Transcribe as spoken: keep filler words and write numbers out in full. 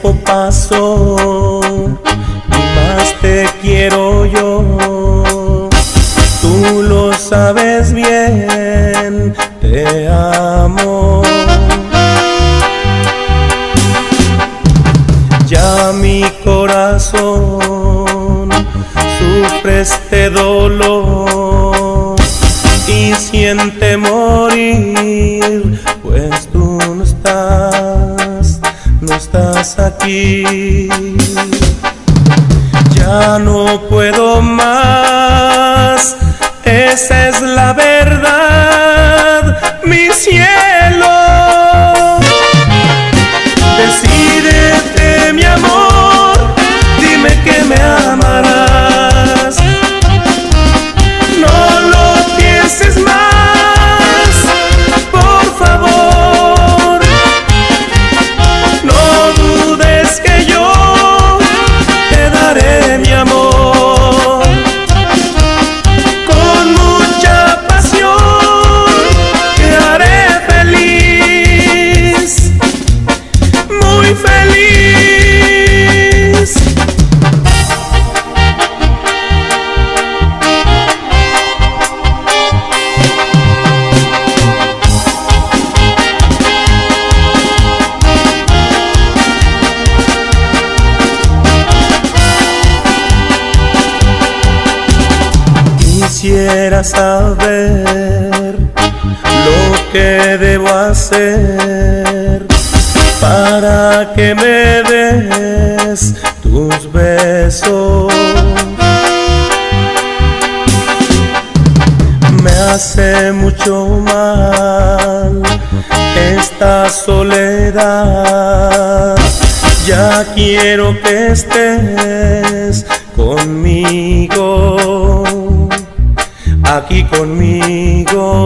tiempo pasó y más te quiero yo. Tú lo sabes bien, te amo. Ya mi corazón sufre este dolor y siente morir, pues tú no estás, no estás aquí. Ya no puedo más, esa es la verdad, mi cielo. Decídete, mi amor, dime que me amarás. No lo pienses más, por favor. No dudes que yo te daré mi amor. Con mucha pasión te haré feliz, muy feliz. Quisiera saber lo que debo hacer para que me des tus besos. Me hace mucho mal esta soledad. Ya quiero que estés conmigo, aquí conmigo.